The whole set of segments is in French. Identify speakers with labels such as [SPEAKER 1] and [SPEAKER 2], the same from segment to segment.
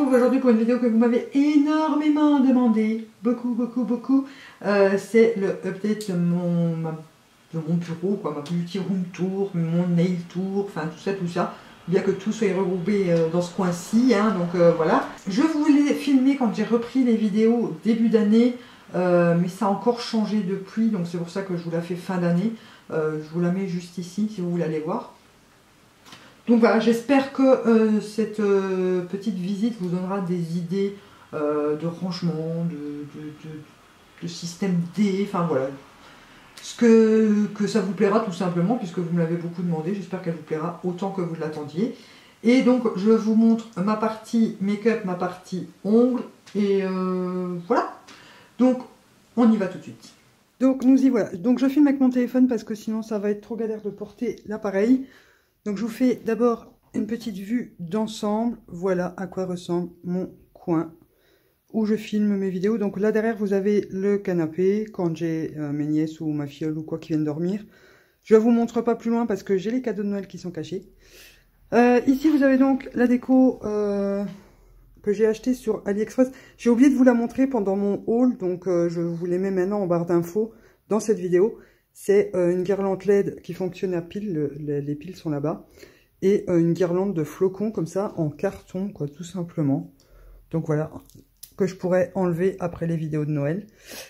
[SPEAKER 1] retrouve aujourd'hui pour une vidéo que vous m'avez énormément demandé, beaucoup. C'est le update de mon bureau, quoi, ma beauty room tour, mon nail tour, enfin tout ça. Bien que tout soit regroupé dans ce coin-ci, hein, donc voilà. Je voulais filmer quand j'ai repris les vidéos début d'année, mais ça a encore changé depuis, donc c'est pour ça que je vous la fais fin d'année. Je vous la mets juste ici si vous voulez aller voir. Donc voilà, j'espère que cette petite visite vous donnera des idées de rangement, de système D, enfin voilà. Que ça vous plaira tout simplement, puisque vous me l'avez beaucoup demandé. J'espère qu'elle vous plaira autant que vous l'attendiez. Et donc je vous montre ma partie make-up, ma partie ongles, et voilà. Donc on y va tout de suite. Donc nous y voilà. Donc je filme avec mon téléphone parce que sinon ça va être trop galère de porter l'appareil. Donc je vous fais d'abord une petite vue d'ensemble. Voilà à quoi ressemble mon coin où je filme mes vidéos. Donc là derrière vous avez le canapé quand j'ai mes nièces ou ma filleule ou quoi qui viennent dormir. Je ne vous montre pas plus loin parce que j'ai les cadeaux de Noël qui sont cachés. Ici vous avez donc la déco que j'ai acheté sur AliExpress. J'ai oublié de vous la montrer pendant mon haul, donc je vous les mets maintenant en barre d'infos dans cette vidéo. C'est une guirlande LED qui fonctionne à pile, les piles sont là-bas. Et une guirlande de flocons comme ça en carton, quoi, tout simplement. Donc voilà, que je pourrais enlever après les vidéos de Noël.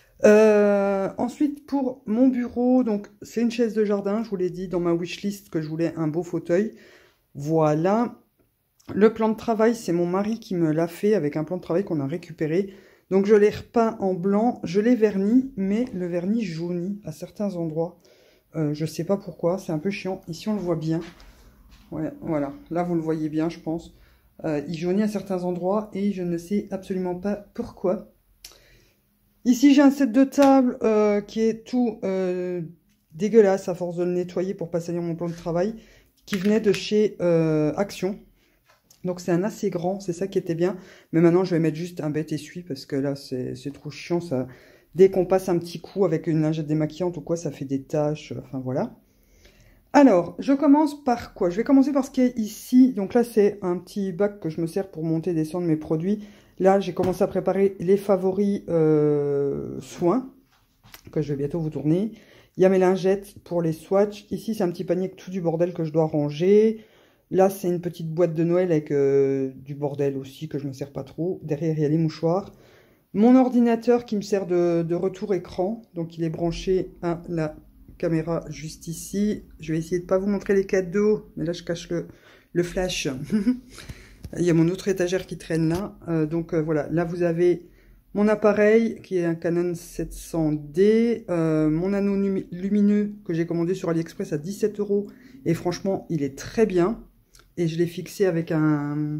[SPEAKER 1] Ensuite, pour mon bureau, donc c'est une chaise de jardin. Je vous l'ai dit dans ma wishlist que je voulais un beau fauteuil. Voilà. Le plan de travail, c'est mon mari qui me l'a fait avec un plan de travail qu'on a récupéré. Donc je l'ai repeint en blanc, je l'ai verni, mais le vernis jaunit à certains endroits. Je sais pas pourquoi, c'est un peu chiant. Ici on le voit bien. Ouais, voilà, là vous le voyez bien je pense. Il jaunit à certains endroits et je ne sais absolument pas pourquoi. Ici j'ai un set de table qui est tout dégueulasse à force de le nettoyer pour pas salir mon plan de travail, qui venait de chez Action. Donc c'est un assez grand, c'est ça qui était bien. Mais maintenant je vais mettre juste un bête essuie parce que là c'est trop chiant. Ça. Dès qu'on passe un petit coup avec une lingette démaquillante ou quoi, ça fait des taches. Enfin voilà. Alors je commence par quoi? Je vais commencer par ce qui est ici. Donc là c'est un petit bac que je me sers pour monter et descendre mes produits. Là j'ai commencé à préparer les favoris soins que je vais bientôt vous tourner. Il y a mes lingettes pour les swatchs. Ici c'est un petit panier avec tout du bordel que je dois ranger. Là, c'est une petite boîte de Noël avec du bordel aussi, que je ne me sers pas trop. Derrière, il y a les mouchoirs. Mon ordinateur qui me sert de retour écran. Donc, il est branché à la caméra juste ici. Je vais essayer de ne pas vous montrer les cadeaux. Mais là, je cache le flash. Il y a mon autre étagère qui traîne là. Voilà, là, vous avez mon appareil qui est un Canon 700D. Mon anneau lumineux que j'ai commandé sur AliExpress à 17 €. Et franchement, il est très bien. Et je l'ai fixé avec un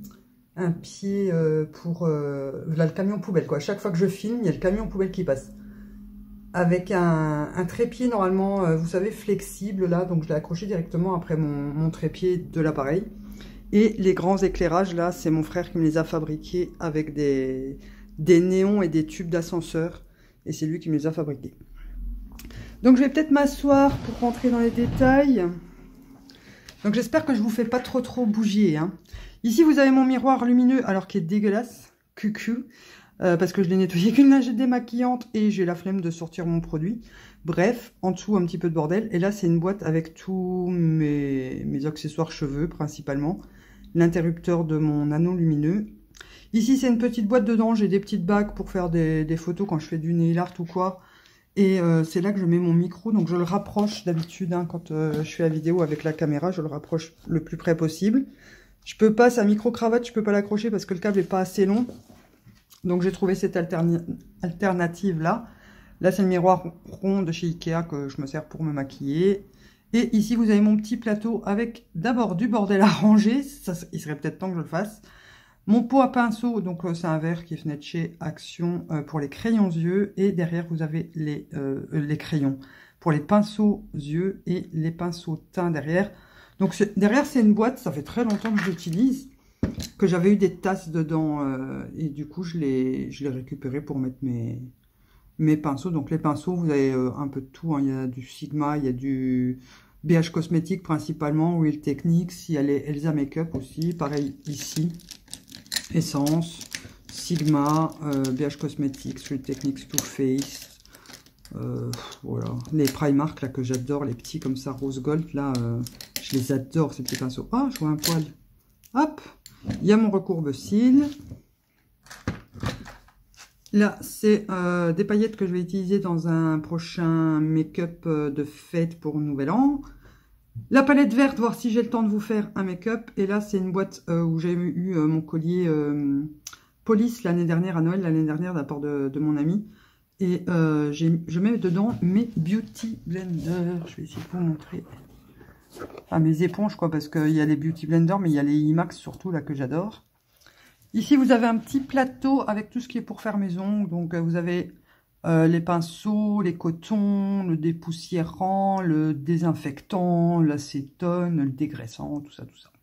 [SPEAKER 1] pied pour là, le camion poubelle, quoi. Chaque fois que je filme, il y a le camion poubelle qui passe. Avec un trépied, normalement, vous savez, flexible, là. Donc, je l'ai accroché directement après mon trépied de l'appareil. Et les grands éclairages, là, c'est mon frère qui me les a fabriqués avec des néons et des tubes d'ascenseur. Et c'est lui qui me les a fabriqués. Donc, je vais peut-être m'asseoir pour rentrer dans les détails. Donc j'espère que je vous fais pas trop bouger. Hein. Ici vous avez mon miroir lumineux, alors qui est dégueulasse, cucu, parce que je l'ai nettoyé avec une lingette démaquillante et j'ai la flemme de sortir mon produit. Bref, en dessous un petit peu de bordel. Et là c'est une boîte avec tous mes accessoires cheveux principalement. L'interrupteur de mon anneau lumineux. Ici c'est une petite boîte dedans, j'ai des petites bagues pour faire des photos quand je fais du nail art ou quoi. Et c'est là que je mets mon micro, donc je le rapproche d'habitude hein, quand je fais la vidéo avec la caméra, je le rapproche le plus près possible. Je peux pas, sa micro-cravate, je peux pas l'accrocher parce que le câble est pas assez long. Donc j'ai trouvé cette alternative là. Là c'est le miroir rond de chez Ikea que je me sers pour me maquiller. Et ici vous avez mon petit plateau avec d'abord du bordel à ranger, ça, il serait peut-être temps que je le fasse. Mon pot à pinceau, donc c'est un verre qui venait de chez Action pour les crayons yeux. Et derrière, vous avez les crayons pour les pinceaux yeux et les pinceaux teints derrière. Donc derrière, c'est une boîte, ça fait très longtemps que je l'utilise, que j'avais eu des tasses dedans. Et du coup, je l'ai récupéré pour mettre mes pinceaux. Donc les pinceaux, vous avez un peu de tout. Hein. Il y a du Sigma, il y a du BH Cosmétique principalement, Real Techniques. Il y a les Elsa Makeup aussi, pareil ici. Essence, Sigma, BH Cosmetics, Street Techniques, Too Faced. Voilà, les Primark là que j'adore, les petits comme ça, rose gold là, je les adore ces petits pinceaux. Ah, je vois un poil. Hop, il y a mon recourbe-cils. Là, c'est des paillettes que je vais utiliser dans un prochain make-up de fête pour Nouvel An. La palette verte, voir si j'ai le temps de vous faire un make-up. Et là, c'est une boîte où j'ai eu mon collier Police l'année dernière, à Noël l'année dernière, de la part de mon ami. Et je mets dedans mes Beauty Blender. Je vais essayer de vous montrer. Enfin, mes éponges, quoi, parce qu'il y a les Beauty Blender, mais il y a les IMAX surtout, là, que j'adore. Ici, vous avez un petit plateau avec tout ce qui est pour faire mes ongles. Donc, vous avez les pinceaux, les cotons, le dépoussiérant, le désinfectant, l'acétone, le dégraissant, tout ça, tout ça.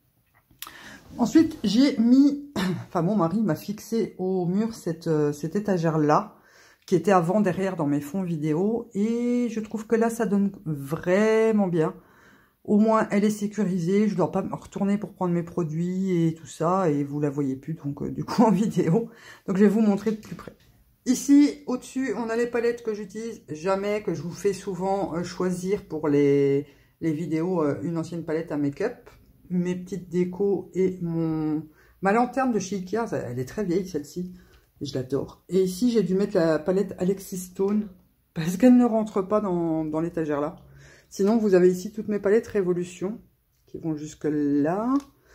[SPEAKER 1] Ensuite, j'ai mis... Enfin, mon mari m'a fixé au mur cette étagère-là, qui était avant derrière dans mes fonds vidéo. Et je trouve que là, ça donne vraiment bien. Au moins, elle est sécurisée. Je ne dois pas me retourner pour prendre mes produits et tout ça. Et vous la voyez plus, donc du coup, en vidéo. Donc, je vais vous montrer de plus près. Ici, au-dessus, on a les palettes que j'utilise jamais, que je vous fais souvent choisir pour les vidéos, une ancienne palette à make-up. Mes petites décos et ma lanterne de chez Ikea. Elle est très vieille, celle-ci. Je l'adore. Et ici, j'ai dû mettre la palette Alexis Stone parce qu'elle ne rentre pas dans l'étagère là. Sinon, vous avez ici toutes mes palettes Révolution qui vont jusque là.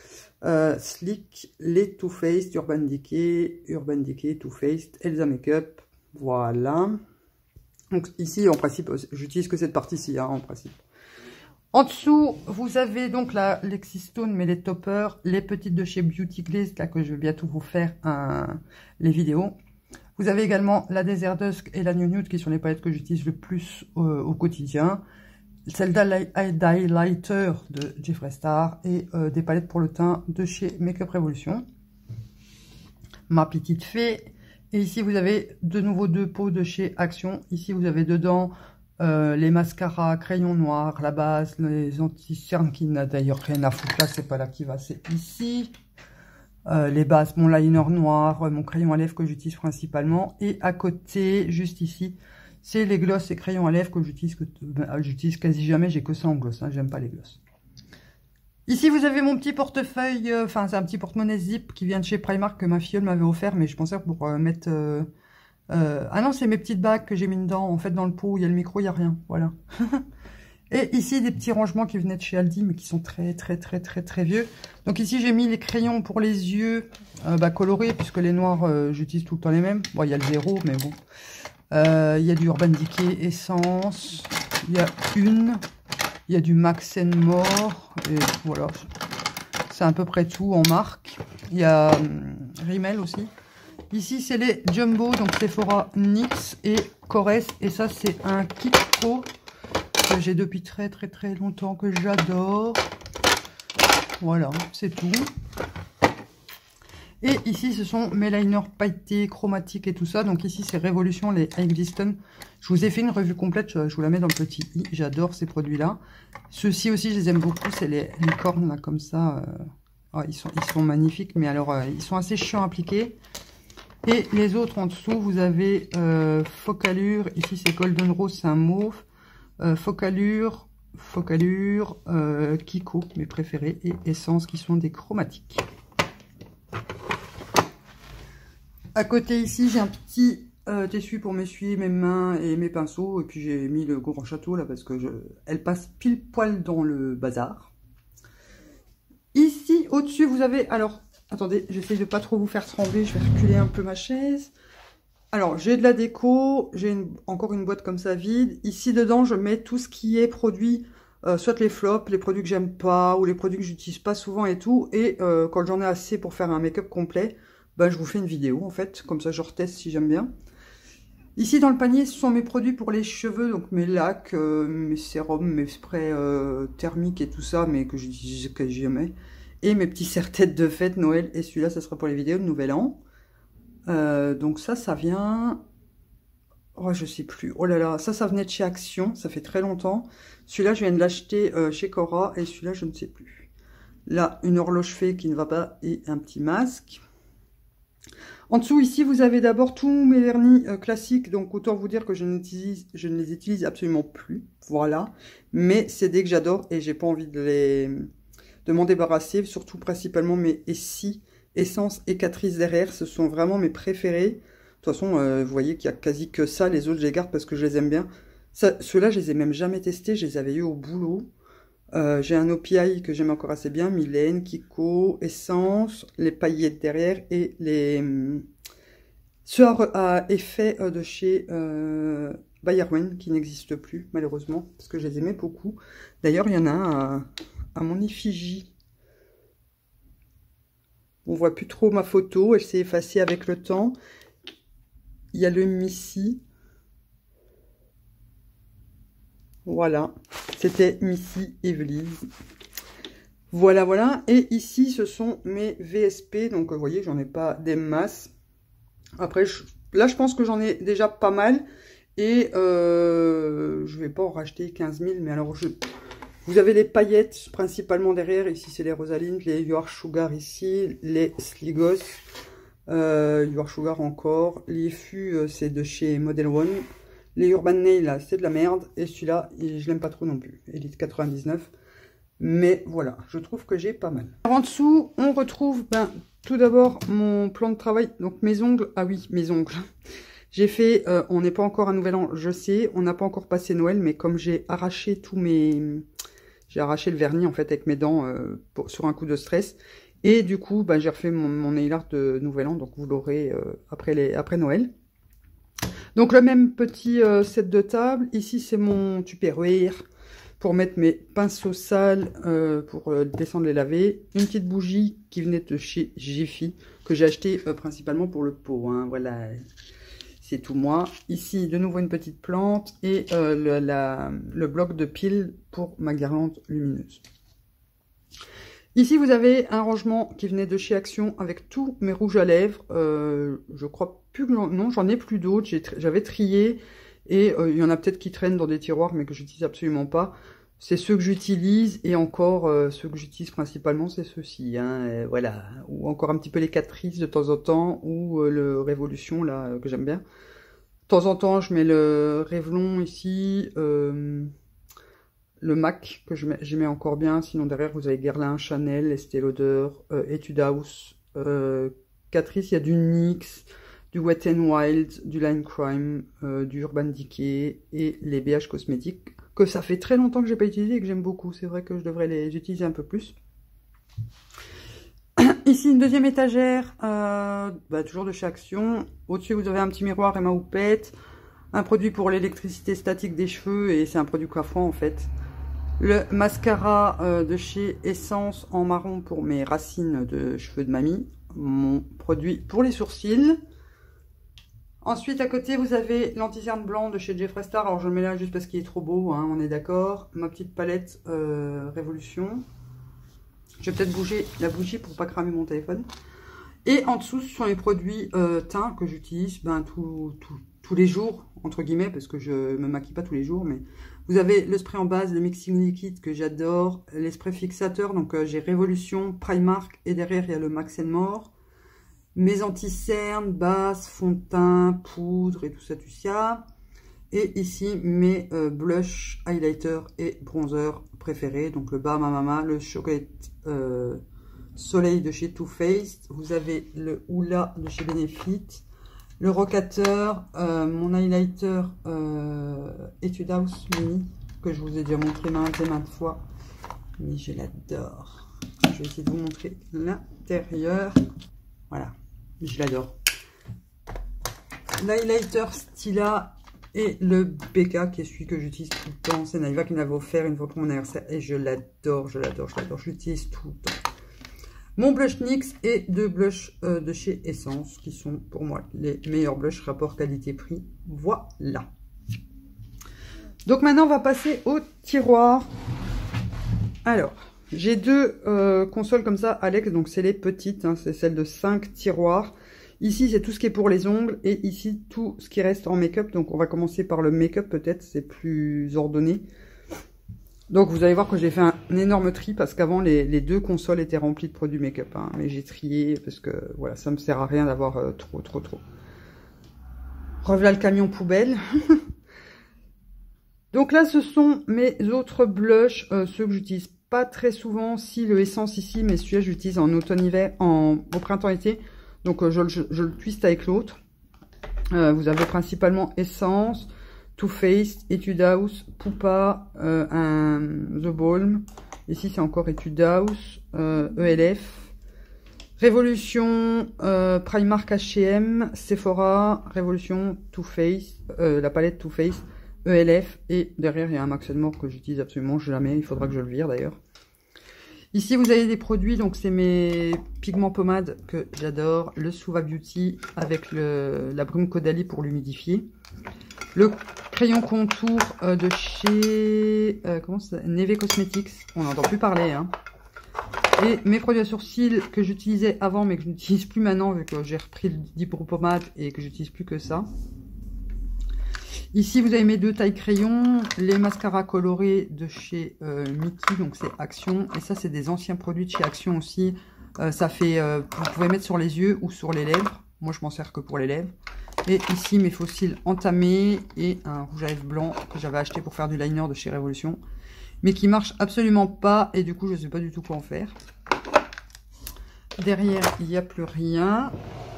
[SPEAKER 1] Slick, les Too Faced, Urban Decay, Too Faced, Elsa Makeup. Voilà. Donc ici, en principe, j'utilise que cette partie-ci, hein, en principe. En dessous, vous avez donc la Alexis Stone, mais les toppers, les petites de chez Beauty Glaze, là que je vais bientôt vous faire les vidéos. Vous avez également la Desert Dusk et la New Nude, qui sont les palettes que j'utilise le plus au quotidien. Celle d'highlighter de Jeffree Star et des palettes pour le teint de chez Makeup Revolution. Ma petite fée. Et ici, vous avez de nouveau deux pots de chez Action. Ici, vous avez dedans... les mascaras, crayons noirs, la base, les anti-cernes qui n'a d'ailleurs rien à foutre là, c'est pas là qui va, c'est ici. Les bases, mon liner noir, mon crayon à lèvres que j'utilise principalement. Et à côté, juste ici, c'est les glosses et crayons à lèvres que j'utilise quasi jamais, j'ai que ça en gloss, hein, j'aime pas les glosses. Ici, vous avez mon petit portefeuille, enfin c'est un petit porte-monnaie zip qui vient de chez Primark que ma filleule m'avait offert, mais je pensais pour mettre... ah non, c'est mes petites bagues que j'ai mis dedans. En fait, dans le pot, il y a le micro, il n'y a rien. Voilà. Et ici, des petits rangements qui venaient de chez Aldi, mais qui sont très vieux. Donc ici, j'ai mis les crayons pour les yeux colorés, puisque les noirs, j'utilise tout le temps les mêmes. Bon, il y a le zéro, mais bon. Il y a du Urban Decay Essence. Il y a du Max & More. Et voilà. C'est à peu près tout en marque. Il y a Rimmel aussi. Ici, c'est les Jumbo, donc Sephora, NYX et Corès. Et ça, c'est un Kiko que j'ai depuis très longtemps, que j'adore. Voilà, c'est tout. Et ici, ce sont mes liners pailletés, chromatiques et tout ça. Donc ici, c'est Révolution, les High Glisten. Je vous ai fait une revue complète, je vous la mets dans le petit i. J'adore ces produits-là. Ceux-ci aussi, je les aime beaucoup. C'est les cornes, là, comme ça. Oh, ils sont magnifiques, mais alors, ils sont assez chiants à appliquer. Et les autres en dessous, vous avez Focalure, ici c'est Golden Rose, c'est un mauve, Focalure, Kiko, mes préférés, et Essence qui sont des chromatiques. À côté ici, j'ai un petit essuie pour m'essuyer mes mains et mes pinceaux, et puis j'ai mis le Grand Château là parce que elle passe pile poil dans le bazar. Ici, au-dessus, vous avez, alors... Attendez, j'essaie de pas trop vous faire trembler, je vais reculer un peu ma chaise. Alors, j'ai de la déco, j'ai encore une boîte comme ça vide. Ici, dedans, je mets tout ce qui est produit, soit les flops, les produits que j'aime pas, ou les produits que j'utilise pas souvent et tout. Et quand j'en ai assez pour faire un make-up complet, ben, je vous fais une vidéo, en fait. Comme ça, je reteste si j'aime bien. Ici, dans le panier, ce sont mes produits pour les cheveux, donc mes lacs, mes sérums, mes sprays thermiques et tout ça, mais que j'utilise quasi jamais. Et mes petits serre-têtes de fête Noël. Et celui-là, ça sera pour les vidéos de Nouvel An. Donc ça vient... Oh, je sais plus. Oh là là, ça venait de chez Action. Ça fait très longtemps. Celui-là, je viens de l'acheter chez Cora. Et celui-là, je ne sais plus. Là, une horloge fée qui ne va pas et un petit masque. En dessous, ici, vous avez d'abord tous mes vernis classiques. Donc, autant vous dire que je ne les utilise absolument plus. Voilà. Mais c'est des que j'adore et j'ai pas envie de m'en débarrasser. Surtout, principalement, mes Essie, Essence et Catrice derrière. Ce sont vraiment mes préférés. De toute façon, vous voyez qu'il y a quasi que ça. Les autres, je les garde parce que je les aime bien. Ceux-là, je les ai même jamais testés. Je les avais eu au boulot. J'ai un OPI que j'aime encore assez bien, Mylène, Kiko, Essence, les paillettes derrière et ceux à effet de chez Bayerwen qui n'existent plus malheureusement parce que je les aimais beaucoup. D'ailleurs, il y en a un à mon effigie. On voit plus trop ma photo, elle s'est effacée avec le temps. Il y a le Missy. Voilà, c'était Missy Evelise. Voilà, voilà. Et ici, ce sont mes VSP. Donc, vous voyez, j'en ai pas des masses. Après, là, je pense que j'en ai déjà pas mal. Et je vais pas en racheter 15 000. Mais alors, vous avez les paillettes principalement derrière. Ici, c'est les Rosaline, les You Are Sugar ici, les Sligos. You Are Sugar encore. Les Fus, c'est de chez Model One. Les Urban Nail, là, c'est de la merde. Et celui-là, je l'aime pas trop non plus. Elite 99. Mais voilà, je trouve que j'ai pas mal. Alors, en dessous, on retrouve tout d'abord mon plan de travail. Donc mes ongles. Ah oui, mes ongles. J'ai fait, on n'est pas encore à Nouvel An, je sais. On n'a pas encore passé Noël. Mais comme j'ai arraché j'ai arraché le vernis en fait avec mes dents sur un coup de stress. Et du coup, j'ai refait mon nail art de Nouvel An. Donc vous l'aurez après Noël. Donc le même petit set de table. Ici c'est mon tupperware pour mettre mes pinceaux sales pour descendre les laver. Une petite bougie qui venait de chez Jiffy que j'ai acheté principalement pour le pot. Hein. Voilà, c'est tout moi. Ici de nouveau une petite plante et le bloc de pile pour ma guirlande lumineuse. Ici, vous avez un rangement qui venait de chez Action avec tous mes rouges à lèvres. Je crois plus que non, j'en ai plus d'autres. J'avais trié et il y en a peut-être qui traînent dans des tiroirs mais que j'utilise absolument pas. C'est ceux que j'utilise et encore ceux que j'utilise principalement, c'est ceux-ci. Hein, voilà, ou encore un petit peu les Catrice de temps en temps ou le Révolution là que j'aime bien. De temps en temps, je mets le Revlon ici. Le MAC que j'y mets encore bien, sinon derrière vous avez Guerlain, Chanel, Estée Lauder, Etude House, Catrice, il y a du NYX, du Wet n Wild, du Line Crime, du Urban Decay et les BH Cosmétiques que ça fait très longtemps que j'ai pas utilisé et que j'aime beaucoup. C'est vrai que je devrais les utiliser un peu plus. Ici une deuxième étagère, toujours de chez Action. Au-dessus vous avez un petit miroir et ma houppette, un produit pour l'électricité statique des cheveux et c'est un produit coiffant en fait. Le mascara de chez Essence en marron pour mes racines de cheveux de mamie. Mon produit pour les sourcils. Ensuite, à côté, vous avez l'anti-cerne blanc de chez Jeffree Star. Alors, je le mets là juste parce qu'il est trop beau, hein, on est d'accord. Ma petite palette Révolution. Je vais peut-être bouger la bougie pour pas cramer mon téléphone. Et en dessous, ce sont les produits teint que j'utilise tous les jours, entre guillemets, parce que je me maquille pas tous les jours, mais vous avez le spray en base, le mixing liquide que j'adore, les sprays fixateurs, donc j'ai Révolution, Primark, et derrière il y a le Max & More, mes anti-cernes, base, fond de teint, poudre et tout ça, et ici mes blush, highlighter et bronzer préférés, donc le Bahama Mama, le Chocolate Soleil de chez Too Faced, vous avez le Hoola de chez Benefit, le Rocateur, mon highlighter Etude House Mini, que je vous ai déjà montré maintes et maintes fois, mais je l'adore. Je vais essayer de vous montrer l'intérieur. Voilà, je l'adore. L'highlighter Stila et le BK qui est celui que j'utilise tout le temps. C'est Naïva qui me l'avait offert une fois pour mon anniversaire et je l'adore, je l'adore, je l'adore. Je l'utilise tout le temps. Mon blush NYX et deux blushs de chez Essence qui sont pour moi les meilleurs blushs rapport qualité-prix. Voilà. Donc maintenant on va passer au tiroir. Alors, j'ai deux consoles comme ça, Alex, donc c'est les petites, hein, c'est celle de 5 tiroirs. Ici c'est tout ce qui est pour les ongles et ici tout ce qui reste en make-up. Donc on va commencer par le make-up peut-être, c'est plus ordonné. Donc vous allez voir que j'ai fait un énorme tri parce qu'avant les deux consoles étaient remplies de produits make-up. Hein, mais j'ai trié parce que voilà, ça me sert à rien d'avoir trop. Revoilà le camion poubelle. Donc là ce sont mes autres blushs, ceux que j'utilise pas très souvent. Si le Essence ici, mais celui-là j'utilise en automne-hiver, au printemps-été. Donc je le twiste avec l'autre. Vous avez principalement Essence, Too Faced, Etude House, Pupa, The Balm. Ici, c'est encore Etude House, ELF, Révolution, Primark H&M, Sephora, Révolution, Too Faced, la palette Too Faced, ELF. Et derrière, il y a un Max & More que j'utilise absolument jamais. Il faudra que je le vire d'ailleurs. Ici, vous avez des produits, donc c'est mes pigments pommades que j'adore. Le Suva Beauty avec la brume Caudalie pour l'humidifier. Le crayon contour de chez Neve Cosmetics, on n'entend plus parler. Hein. Et mes produits à sourcils que j'utilisais avant, mais que je n'utilise plus maintenant, vu que j'ai repris le Dipro Pommade et que j'utilise plus que ça. Ici, vous avez mes deux tailles crayons, les mascaras colorés de chez Mickey, donc c'est Action. Et ça, c'est des anciens produits de chez Action aussi. Ça fait, vous pouvez mettre sur les yeux ou sur les lèvres. Moi, je m'en sers que pour les lèvres. Et ici, mes faux cils entamés et un rouge à lèvres blanc que j'avais acheté pour faire du liner de chez Révolution. Mais qui marche absolument pas et du coup, je ne sais pas du tout quoi en faire. Derrière, il n'y a plus rien.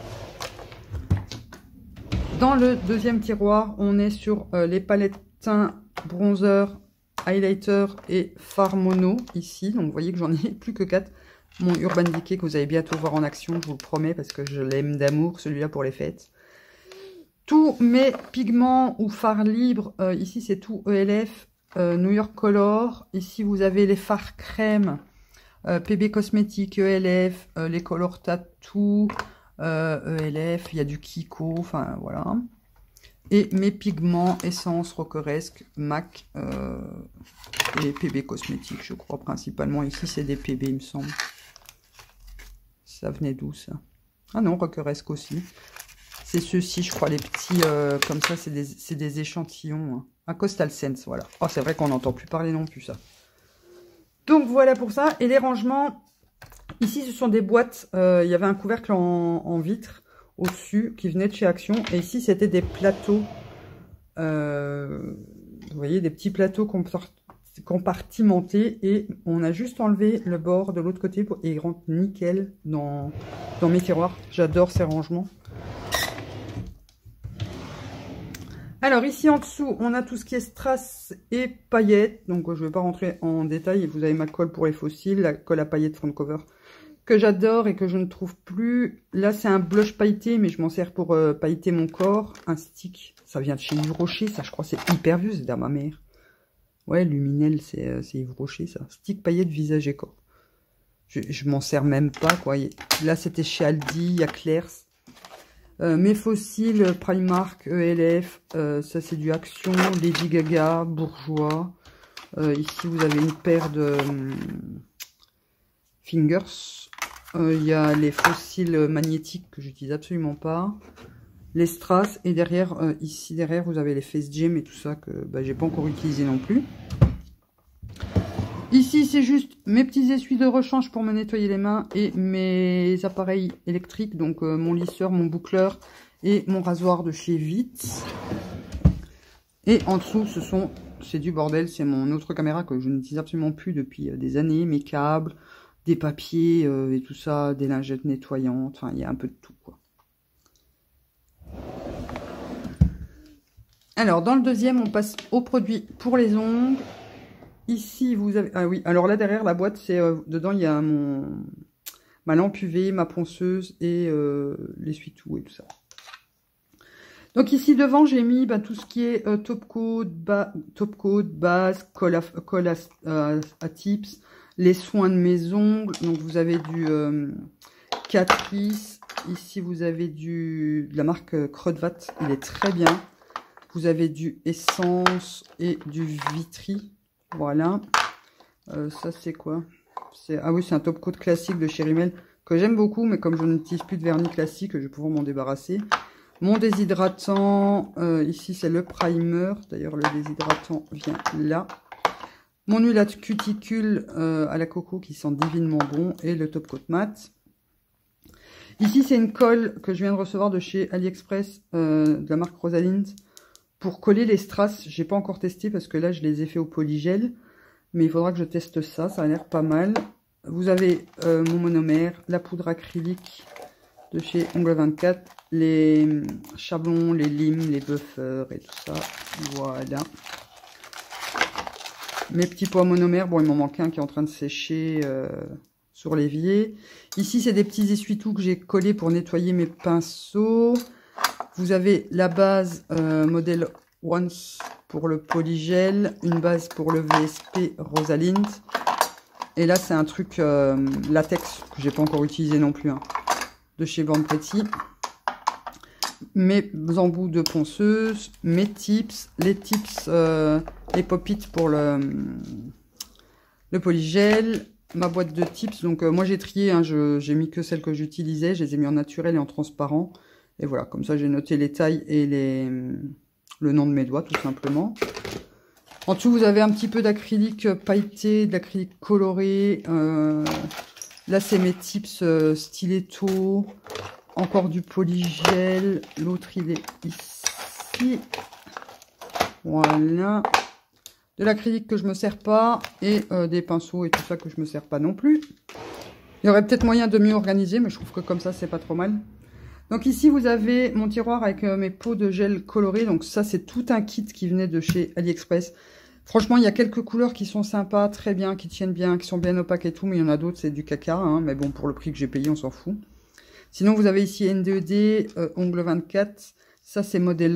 [SPEAKER 1] Dans le deuxième tiroir, on est sur les palettes teint, bronzer, highlighter et fard mono ici. Donc vous voyez que j'en ai plus que 4. Mon Urban Decay que vous allez bientôt voir en action, je vous le promets, parce que je l'aime d'amour, celui-là pour les fêtes. Tous mes pigments ou fards libres, ici c'est tout ELF, New York Color. Ici vous avez les fards crème, PB Cosmetics, ELF, les Color Tattoo, ELF, il y a du Kiko, enfin voilà. Et mes pigments Essence, Roqueresque, MAC et PB Cosmetics, je crois principalement. Ici c'est des PB il me semble. Ça venait d'où ça? Ah non, Roqueresque aussi. C'est ceux-ci, je crois, les petits, comme ça, c'est des échantillons. Hein. Un Coastal Sense, voilà. Oh, c'est vrai qu'on n'entend plus parler non plus, ça. Donc, voilà pour ça. Et les rangements, ici, ce sont des boîtes. Il y avait un couvercle en vitre au-dessus qui venait de chez Action. Et ici, c'était des plateaux. Vous voyez, des petits plateaux compartimentés. Et on a juste enlevé le bord de l'autre côté et il rentre nickel dans mes tiroirs. J'adore ces rangements. Alors ici en dessous, on a tout ce qui est strass et paillettes. Donc je ne vais pas rentrer en détail. Vous avez ma colle pour les fossiles, la colle à paillettes front cover que j'adore et que je ne trouve plus. Là c'est un blush pailleté, mais je m'en sers pour pailleter mon corps. Un stick, ça vient de chez Yves Rocher, ça je crois c'est hyper vieux, c'est dans ma mère. Ouais, Luminel, c'est Yves Rocher ça. Stick paillettes visage et corps. Je m'en sers même pas quoi. Là c'était chez Aldi, il y a Claire's. Mes fossiles Primark, ELF, ça c'est du Action, Lady Gaga, Bourjois. Ici vous avez une paire de Fingers. Il y a les fossiles magnétiques que j'utilise absolument pas. Les strass et derrière, ici derrière vous avez les Face Gem et tout ça que j'ai pas encore utilisé non plus. Ici, c'est juste mes petits essuies de rechange pour me nettoyer les mains et mes appareils électriques, donc mon lisseur, mon boucleur et mon rasoir de chez Vitz. Et en dessous, c'est du bordel, c'est mon autre caméra que je n'utilise absolument plus depuis des années, mes câbles, des papiers et tout ça, des lingettes nettoyantes, enfin, il y a un peu de tout, quoi. Alors, dans le deuxième, on passe aux produits pour les ongles. Ici, vous avez... Ah oui, alors là, derrière la boîte, c'est dedans, il y a ma lampe UV, ma ponceuse et l'essuie-tout et tout ça. Donc ici, devant, j'ai mis tout ce qui est top coat, base, colle à tips, les soins de mes ongles. Donc, vous avez du Catrice. Ici, vous avez de la marque Credvat. Il est très bien. Vous avez du Essence et du Vitry. Voilà, ça c'est quoi? Ah oui, c'est un top coat classique de chez Rimmel que j'aime beaucoup, mais comme je n'utilise plus de vernis classique, je vais pouvoir m'en débarrasser. Mon déshydratant, ici c'est le primer, d'ailleurs le déshydratant vient là. Mon huile à cuticule à la coco qui sent divinement bon. Et le top coat mat. Ici, c'est une colle que je viens de recevoir de chez AliExpress, de la marque Rosalind, pour coller les strass. J'ai pas encore testé parce que là, je les ai fait au polygel. Mais il faudra que je teste ça, ça a l'air pas mal. Vous avez mon monomère, la poudre acrylique de chez Ongle 24, les chablons, les limes, les buffers et tout ça. Voilà. Mes petits pois monomères, bon, il m'en manque un qui est en train de sécher sur l'évier. Ici, c'est des petits essuie-tout que j'ai collés pour nettoyer mes pinceaux. Vous avez la base Model Once pour le polygel, une base pour le VSP Rosalind. Et là, c'est un truc latex que j'ai pas encore utilisé non plus, hein, de chez Born Pretty. Mes embouts de ponceuse, mes tips, les tips, les pop-it pour le polygel, ma boîte de tips. Donc moi j'ai trié, hein, j'ai mis que celles que j'utilisais, je les ai mis en naturel et en transparent. Et voilà, comme ça j'ai noté les tailles et le nom de mes doigts tout simplement. En dessous vous avez un petit peu d'acrylique pailleté, de l'acrylique coloré. Là c'est mes tips stiletto. Encore du polygel. L'autre, il est ici. Voilà. De l'acrylique que je me sers pas. Et des pinceaux et tout ça que je me sers pas non plus. Il y aurait peut-être moyen de mieux organiser. Mais je trouve que comme ça, c'est pas trop mal. Donc ici, vous avez mon tiroir avec mes pots de gel colorés. Donc ça, c'est tout un kit qui venait de chez AliExpress. Franchement, il y a quelques couleurs qui sont sympas, très bien, qui tiennent bien, qui sont bien opaques et tout. Mais il y en a d'autres, c'est du caca. Hein, mais bon, pour le prix que j'ai payé, on s'en fout. Sinon, vous avez ici N2D, Ongle 24. Ça, c'est Model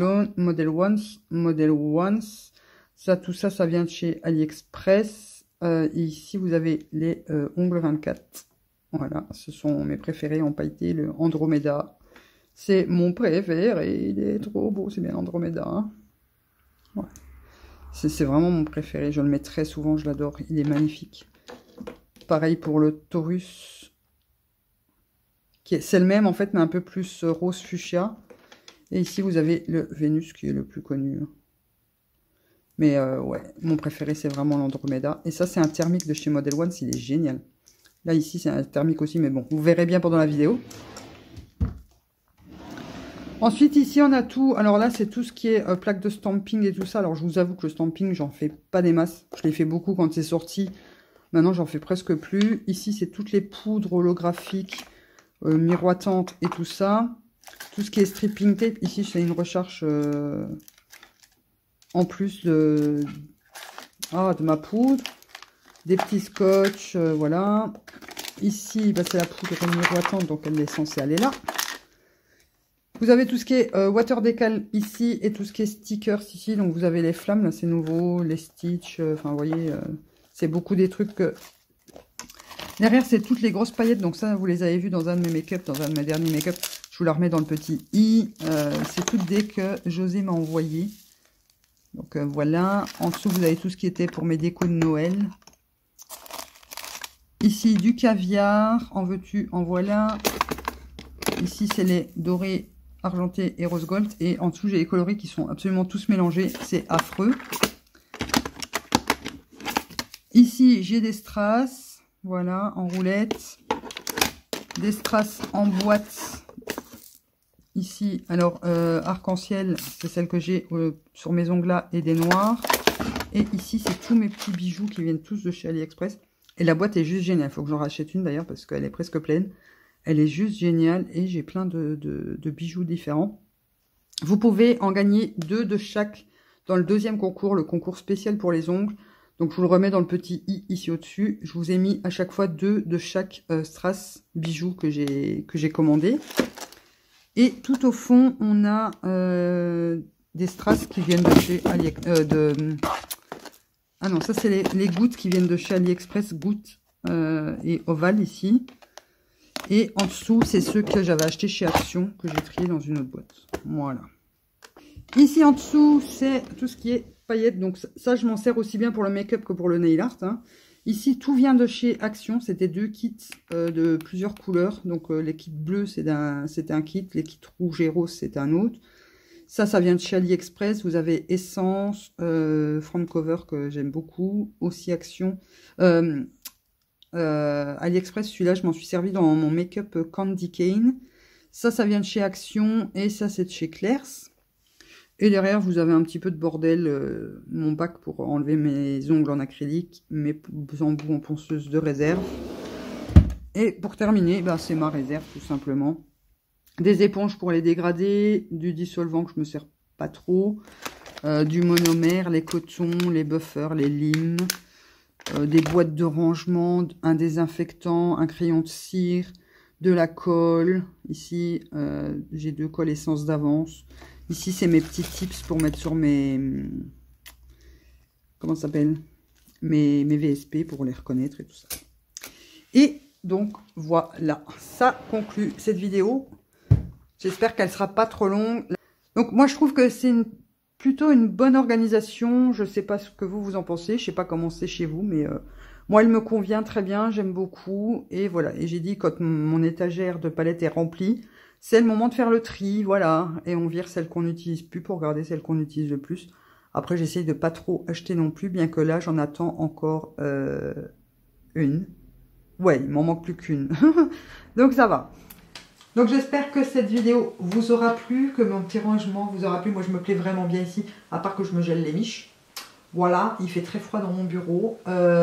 [SPEAKER 1] Once. Ça, tout ça, ça vient de chez AliExpress. Et ici, vous avez les Ongle 24. Voilà, ce sont mes préférés en pailleté, le Andromeda. C'est mon préféré, il est trop beau, c'est bien Andromeda. Hein, ouais. C'est vraiment mon préféré, je le mets très souvent, je l'adore, il est magnifique. Pareil pour le Taurus. C'est le même en fait, mais un peu plus rose fuchsia. Et ici, vous avez le Vénus qui est le plus connu. Mais ouais, mon préféré, c'est vraiment l'Andromeda. Et ça, c'est un thermique de chez Model One, il est génial. Là, ici, c'est un thermique aussi, mais bon, vous verrez bien pendant la vidéo. Ensuite, ici, on a tout. Alors là, c'est tout ce qui est plaque de stamping et tout ça. Alors, je vous avoue que le stamping, j'en fais pas des masses. Je l'ai fait beaucoup quand c'est sorti. Maintenant, j'en fais presque plus. Ici, c'est toutes les poudres holographiques. Miroitante et tout ça. Tout ce qui est stripping tape. Ici, c'est une recharge en plus de ma poudre. Des petits scotch, voilà. Ici, bah, c'est la poudre miroitante, donc elle est censée aller là. Vous avez tout ce qui est water decal ici et tout ce qui est stickers ici. Donc, vous avez les flammes, là, c'est nouveau. Les stitch, enfin, vous voyez, c'est beaucoup des trucs que... Derrière, c'est toutes les grosses paillettes. Donc ça, vous les avez vues dans un de mes make-up, dans un de mes derniers make-up. Je vous la remets dans le petit i. C'est toutes des que José m'a envoyé. Donc voilà. En dessous, vous avez tout ce qui était pour mes décos de Noël. Ici, du caviar. En veux-tu, en voilà. Ici, c'est les dorés, argentés et rose gold. Et en dessous, j'ai les coloris qui sont absolument tous mélangés. C'est affreux. Ici, j'ai des strass. Voilà, en roulette. Des strass en boîte. Ici, alors, arc-en-ciel, c'est celle que j'ai sur mes ongles là et des noirs. Et ici, c'est tous mes petits bijoux qui viennent tous de chez AliExpress. Et la boîte est juste géniale. Il faut que j'en rachète une d'ailleurs parce qu'elle est presque pleine. Elle est juste géniale et j'ai plein de bijoux différents. Vous pouvez en gagner 2 de chaque dans le deuxième concours, le concours spécial pour les ongles. Donc, je vous le remets dans le petit i ici au-dessus. Je vous ai mis à chaque fois 2 de chaque strass bijoux que j'ai commandé. Et tout au fond, on a des strass qui viennent de chez AliExpress. Ah non, ça, c'est les gouttes qui viennent de chez AliExpress. Gouttes et ovales ici. Et en dessous, c'est ceux que j'avais achetés chez Action, que j'ai trié dans une autre boîte. Voilà. Ici, en dessous, c'est tout ce qui est paillettes. Donc ça, je m'en sers aussi bien pour le make-up que pour le nail art. Hein. Ici, tout vient de chez Action. C'était 2 kits de plusieurs couleurs. Donc les kits bleus, c'était un kit. Les kits rouges et roses, c'était un autre. Ça vient de chez AliExpress. Vous avez Essence, Front Cover que j'aime beaucoup. Aussi Action. AliExpress, celui-là, je m'en suis servi dans mon make-up Candy Cane. Ça vient de chez Action. Et ça, c'est de chez Claire's. Et derrière, vous avez un petit peu de bordel. Mon bac pour enlever mes ongles en acrylique. Mes embouts en ponceuse de réserve. Et pour terminer, bah, c'est ma réserve, tout simplement. Des éponges pour les dégrader, du dissolvant que je me sers pas trop, du monomère, les cotons, les buffers, les limes, des boîtes de rangement, un désinfectant, un crayon de cire, de la colle. Ici, j'ai 2 colles essence d'avance. Ici, c'est mes petits tips pour mettre sur mes... Comment ça s'appelle? Mes VSP pour les reconnaître et tout ça. Et donc, voilà. Ça conclut cette vidéo. J'espère qu'elle sera pas trop longue. Donc moi je trouve que c'est plutôt une bonne organisation. Je sais pas ce que vous en pensez. Je sais pas comment c'est chez vous, mais moi elle me convient très bien. J'aime beaucoup. Et voilà. Et j'ai dit quand mon étagère de palettes est remplie, c'est le moment de faire le tri. Voilà. Et on vire celles qu'on n'utilise plus pour garder celles qu'on utilise le plus. Après j'essaye de pas trop acheter non plus, bien que là j'en attends encore une. Ouais, il m'en manque plus qu'une. Donc ça va. Donc j'espère que cette vidéo vous aura plu, que mon petit rangement vous aura plu. Moi je me plais vraiment bien ici, à part que je me gèle les miches. Voilà, il fait très froid dans mon bureau.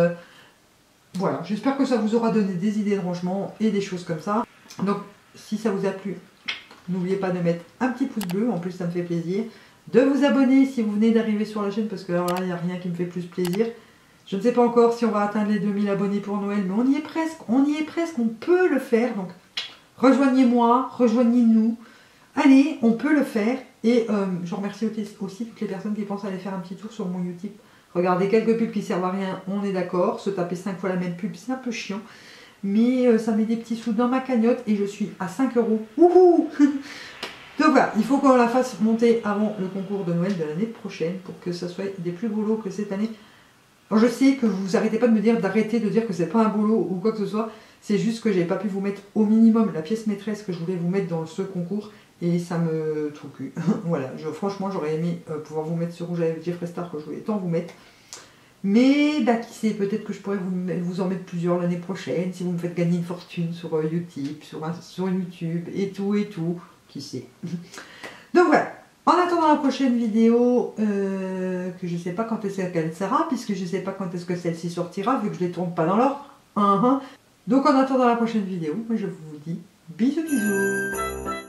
[SPEAKER 1] Voilà, j'espère que ça vous aura donné des idées de rangement et des choses comme ça. Donc si ça vous a plu, n'oubliez pas de mettre un petit pouce bleu, en plus ça me fait plaisir. De vous abonner si vous venez d'arriver sur la chaîne, parce que alors là il n'y a rien qui me fait plus plaisir. Je ne sais pas encore si on va atteindre les 2000 abonnés pour Noël, mais on y est presque, on peut le faire. Donc rejoignez-moi, rejoignez-nous. Allez, on peut le faire. Et je remercie aussi toutes les personnes qui pensent aller faire un petit tour sur mon YouTube. Regardez quelques pubs qui servent à rien, on est d'accord. Se taper 5 fois la même pub, c'est un peu chiant. Mais ça met des petits sous dans ma cagnotte et je suis à 5 €. Wouhou. Donc voilà, il faut qu'on la fasse monter avant le concours de Noël de l'année prochaine pour que ça soit des plus beaux lots que cette année. Alors je sais que vous arrêtez pas de me dire d'arrêter de dire que c'est pas un beau lot ou quoi que ce soit. C'est juste que j'ai pas pu vous mettre au minimum la pièce maîtresse que je voulais vous mettre dans ce concours. Et ça me trouve cul. Voilà, franchement j'aurais aimé pouvoir vous mettre ce rouge avec Jeffree Star que je voulais tant vous mettre. Mais bah, qui sait, peut-être que je pourrais vous en mettre plusieurs l'année prochaine. Si vous me faites gagner une fortune sur YouTube, sur YouTube et tout. Qui sait. Donc voilà. En attendant la prochaine vidéo, que je ne sais pas quand est-ce qu'elle sera, puisque je ne sais pas quand est-ce que celle-ci sortira, vu que je ne les tourne pas dans l'ordre. Donc en attendant la prochaine vidéo, je vous dis bisous bisous.